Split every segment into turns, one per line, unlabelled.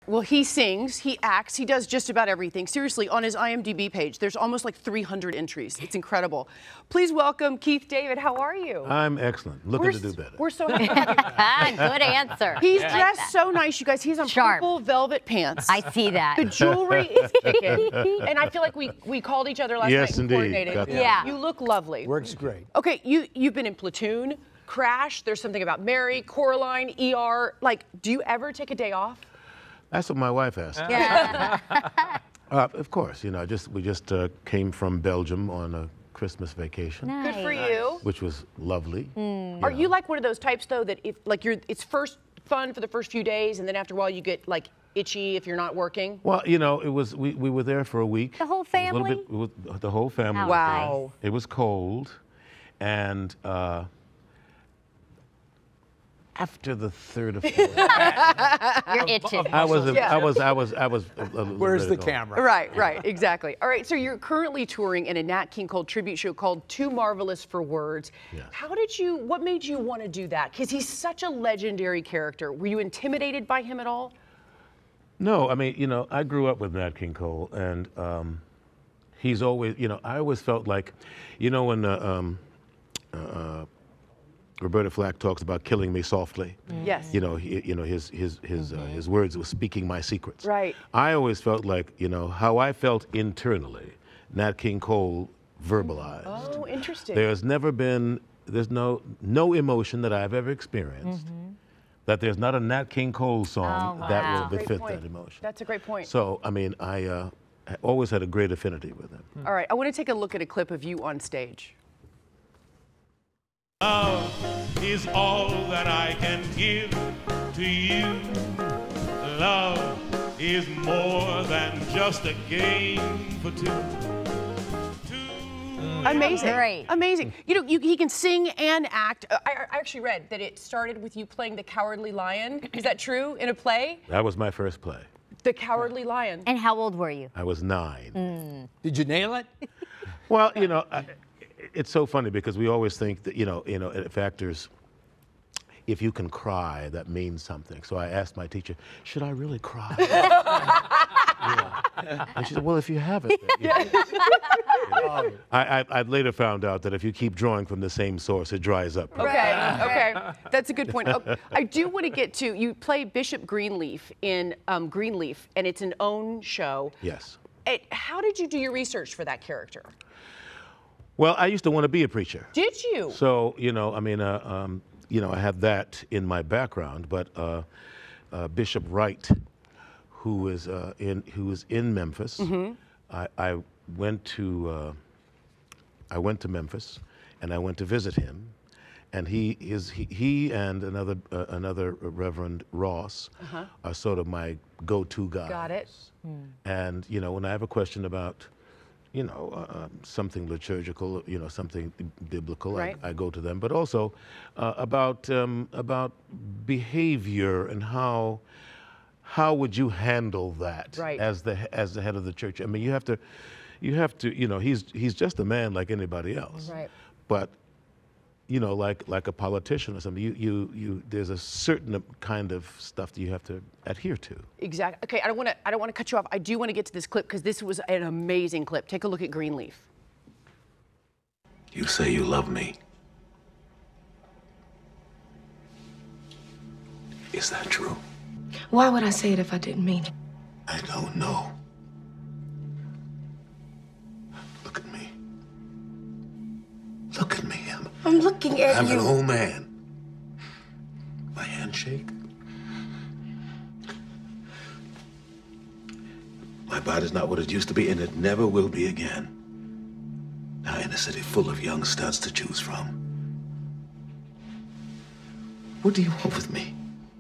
Well, he sings, he acts, he does just about everything. Seriously, on his IMDb page, there's almost like 300 entries. It's incredible. Please welcome Keith David. How are you?
I'm excellent. Looking to do better.
We're so happy.
Good answer.
He's dressed so nice, you guys. He's on purple velvet pants.
I see that.
The jewelry is kicking. And I feel like we called each other last night and coordinated.
Yeah.
You look lovely.
Works great.
Okay, you've been in Platoon, Crash, there's something about Mary, Coraline, ER. Like, do you ever take a day off?
That's what my wife asked.
Yeah.
Of course, you know, we just came from Belgium on a Christmas vacation.
Good for you.
Which was lovely.
Are you like one of those types though that if like it's first fun for the first few days and then after a while you get like itchy if you're not working?
Well, you know, it was we were there for a week.
The whole family?
The whole family.
Oh,
wow.
nice.
It was cold, and after the third or fourth,
You're itching.
I was.
Where's the camera?
Right, exactly. All right, so you're currently touring in a Nat King Cole Tribute show called Too Marvelous for Words.
Yes.
What made you want to do that? Because he's such a legendary character. Were you intimidated by him at all?
No, I mean, you know, I grew up with Nat King Cole, and he's always, you know, I always felt like, you know, when Roberta Flack talks about killing me softly.
Yes.
You know, his words were speaking my secrets.
Right.
I always felt like, you know, how I felt internally, Nat King Cole verbalized.
Oh, interesting.
There's no emotion that I've ever experienced that there's not a Nat King Cole song that will befit that emotion.
That's a great point.
So, I mean, I always had a great affinity with him.
All right, I want to take a look at a clip of you on stage.
Love is all that I can give to you. Love is more than just a game for two.
Amazing.
Great.
Amazing. You know, he can sing and act. I actually read that it started with you playing the Cowardly Lion. Is that true, in a play?
That was my first play.
The Cowardly Lion.
And how old were you?
I was 9.
Did you nail it?
Well, you know, it's so funny because we always think that, you know, if actors, if you can cry, that means something. So I asked my teacher, should I really cry? And she said, well, if you have it. Then, I later found out that if you keep drawing from the same source, it dries up.
Okay. That's a good point. Oh, I do want to get to, you play Bishop Greenleaf in Greenleaf, and it's an own show.
Yes.
How did you do your research for that character?
Well, I used to want to be a preacher.
Did you?
So, you know, I mean, you know, I have that in my background, but Bishop Wright, who is in Memphis, I went to Memphis, and I went to visit him, and he and another Reverend Ross are sort of my go-to guys.
Got it.
And you know, when I have a question about, you know, something liturgical, you know, something biblical,
right.
I go to them. But also about behavior and how would you handle that as the head of the church? I mean, you have to, you know, he's just a man like anybody else.
Right.
But you know, like a politician or something, there's a certain kind of stuff that you have to adhere to. Exactly.
Okay, I don't want to cut you off. I do want to get to this clip because this was an amazing clip. Take a look at Greenleaf.
You say you love me. Is that true?
Why would I say it if I didn't mean it?
I don't know. Look at me. Look at me.
I'm looking at
I'm
you.
an old man. My handshake. My body's not what it used to be, and it never will be again. Now, in a city full of young studs to choose from. What do you want with me?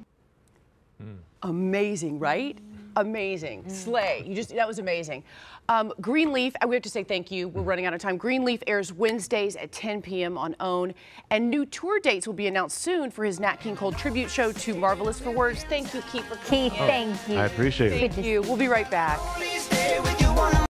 Amazing, right? Amazing. Slay. That was amazing. Greenleaf, we have to say thank you. We're running out of time. Greenleaf airs Wednesdays at 10 p.m. on OWN. And new tour dates will be announced soon for his Nat King Cole Tribute show, Too Marvelous for Words. Thank you, Keith, for coming in.
Thank you.
I appreciate it.
Thank you. We'll be right back.